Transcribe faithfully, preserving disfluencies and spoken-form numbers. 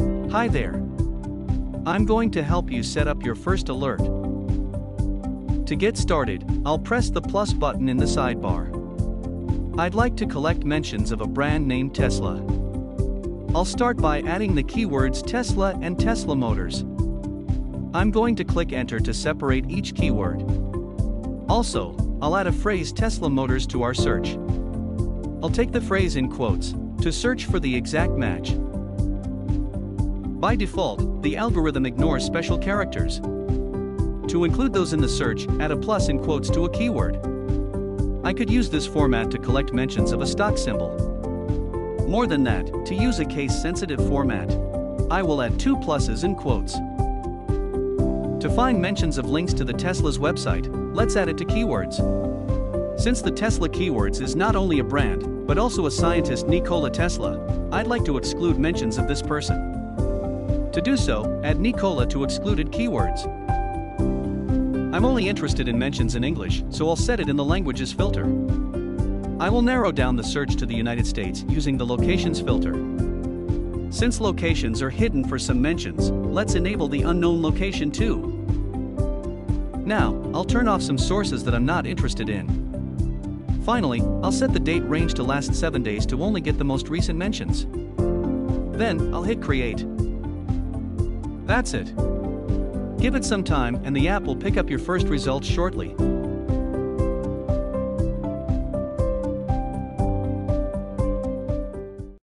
Hi there. I'm going to help you set up your first alert. To get started, I'll press the plus button in the sidebar. I'd like to collect mentions of a brand named Tesla. I'll start by adding the keywords Tesla and Tesla Motors. I'm going to click enter to separate each keyword. Also, I'll add a phrase Tesla Motors to our search. I'll take the phrase in quotes to search for the exact match. By default, the algorithm ignores special characters. To include those in the search, add a plus in quotes to a keyword. I could use this format to collect mentions of a stock symbol. More than that, to use a case-sensitive format, I will add two pluses in quotes. To find mentions of links to the Tesla's website, let's add it to keywords. Since the Tesla keywords is not only a brand, but also a scientist Nikola Tesla, I'd like to exclude mentions of this person. To do so, add Nikola to excluded keywords. I'm only interested in mentions in English, so I'll set it in the languages filter. I will narrow down the search to the United States using the locations filter. Since locations are hidden for some mentions, let's enable the unknown location too. Now, I'll turn off some sources that I'm not interested in. Finally, I'll set the date range to last seven days to only get the most recent mentions. Then, I'll hit create. That's it. Give it some time and the app will pick up your first results shortly.